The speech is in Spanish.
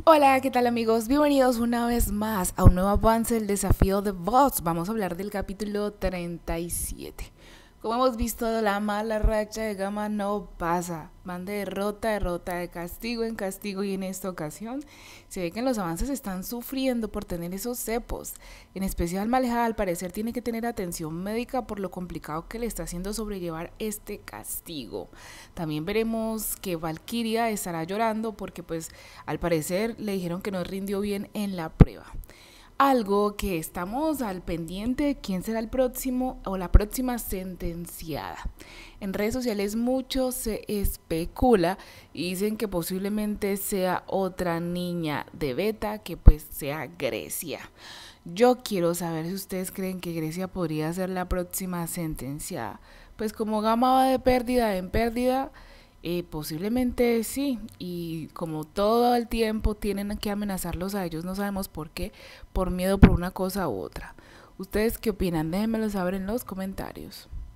Hola, ¿qué tal amigos? Bienvenidos una vez más a un nuevo avance del desafío de Voz. Vamos a hablar del capítulo 37. Como hemos visto, la mala racha de Gama no pasa. Van de derrota a derrota, de castigo en castigo, y en esta ocasión se ve que en los avances están sufriendo por tener esos cepos. En especial Maleja al parecer tiene que tener atención médica por lo complicado que le está haciendo sobrellevar este castigo. También veremos que Valkyria estará llorando porque pues al parecer le dijeron que no rindió bien en la prueba. Algo que estamos al pendiente de quién será el próximo o la próxima sentenciada. En redes sociales mucho se especula y dicen que posiblemente sea otra niña de Beta, que pues sea Grecia. Yo quiero saber si ustedes creen que Grecia podría ser la próxima sentenciada. Pues como Gama va de pérdida en pérdida, posiblemente sí, y como todo el tiempo tienen que amenazarlos a ellos, no sabemos por qué, por miedo por una cosa u otra. ¿Ustedes qué opinan? Déjenmelo saber en los comentarios.